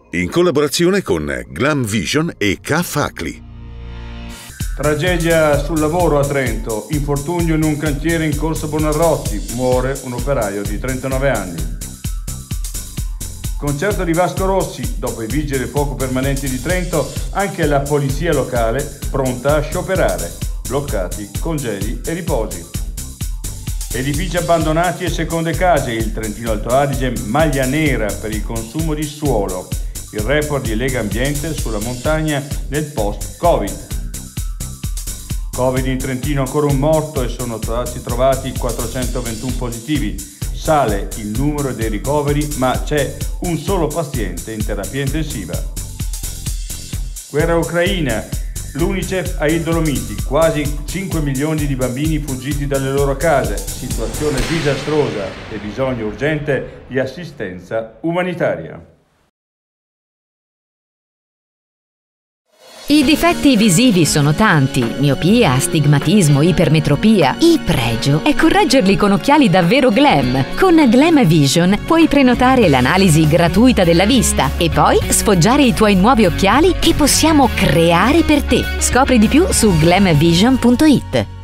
in collaborazione con Glam Vision e K-Facli. Tragedia sul lavoro a Trento, infortunio in un cantiere in Corso Buonarroti, muore un operaio di 39 anni. Concerto di Vasco Rossi, dopo i vigili del fuoco permanenti di Trento, anche la polizia locale pronta a scioperare, bloccati congedi e riposi. Edifici abbandonati e seconde case, il Trentino Alto Adige maglia nera per il consumo di suolo, il report di Lega Ambiente sulla montagna nel post-Covid. Covid in Trentino, ancora un morto e sono stati trovati 421 positivi. Sale il numero dei ricoveri, ma c'è un solo paziente in terapia intensiva. Guerra ucraina. L'Unicef ai Dolomiti, quasi 5 milioni di bambini fuggiti dalle loro case, situazione disastrosa e bisogno urgente di assistenza umanitaria. I difetti visivi sono tanti: miopia, astigmatismo, ipermetropia. Il pregio è correggerli con occhiali davvero glam. Con Glam Vision puoi prenotare l'analisi gratuita della vista e poi sfoggiare i tuoi nuovi occhiali che possiamo creare per te. Scopri di più su glamvision.it.